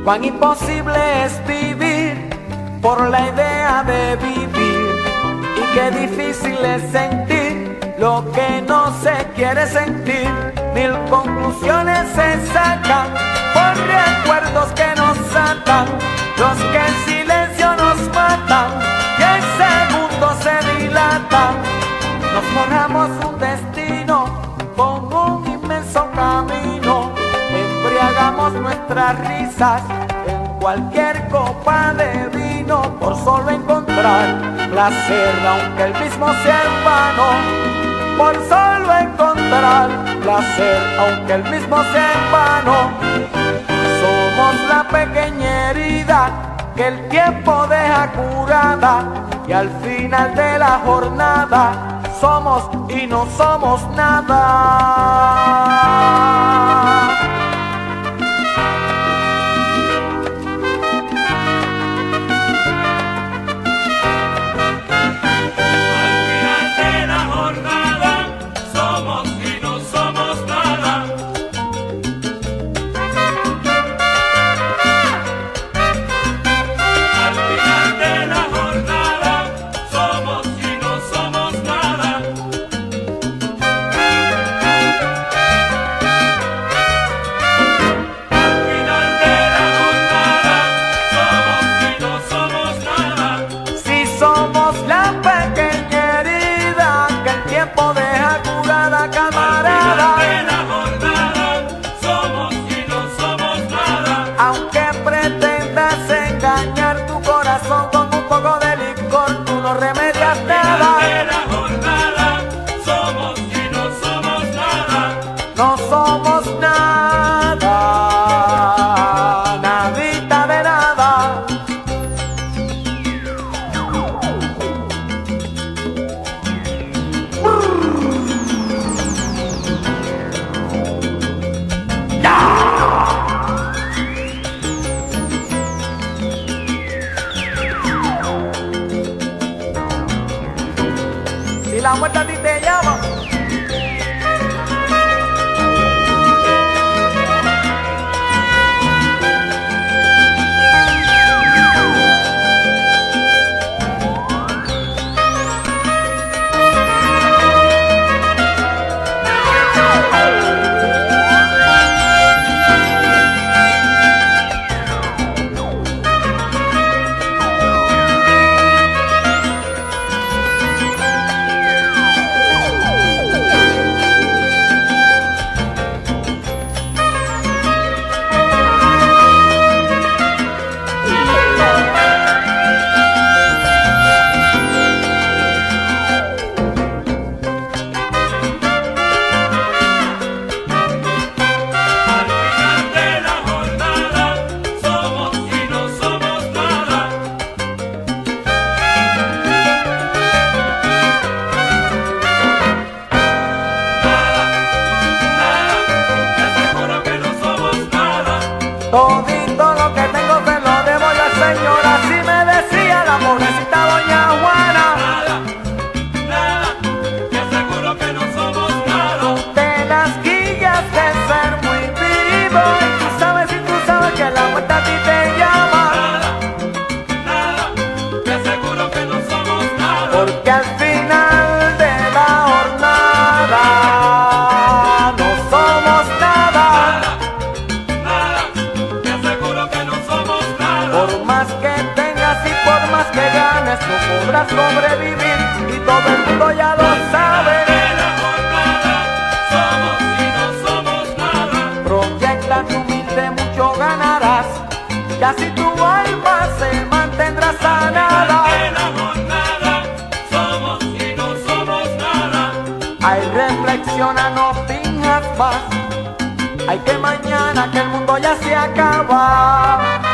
Cuán imposible es vivir por la idea de vivir, y qué difícil es sentir lo que no se quiere sentir. Mil conclusiones se sacan por recuerdos que nos atan, los que en silencio nos matan y en segundos se dilatan. Nos forjamos un destino con un inmenso camino, embriagamos nuestras risas en cualquier copa de vino, por solo encontrar placer, aunque el mismo sea en vano. Por solo encontrar placer, aunque el mismo sea en vano. Somos la pequeña herida que el tiempo deja curada, y al final de la jornada somos y no somos nada. No somos nada, nadita de nada. Si la muerte a ti te llama, todito lo que tengo se lo debo a la señora. Así me decía la pobrecita doña Juana. Nada, nada, te aseguro que no somos nada. De las guillas de ser muy vivo, y tú sabes que la muerte a ti te llama. Nada, nada, te aseguro que no somos nada. Porque al final de la jornada no somos nada. Por más que tengas y por más que ganes, no podrás sobrevivir, y todo el mundo ya lo sabe. De la jornada somos y no somos nada. Proyecta tu humilde, mucho ganarás, y así tu alma se mantendrá sanada. De la jornada somos y no somos nada. Ay, reflexiona, no finjas más. Ay, que mañana que el mundo ya se acaba.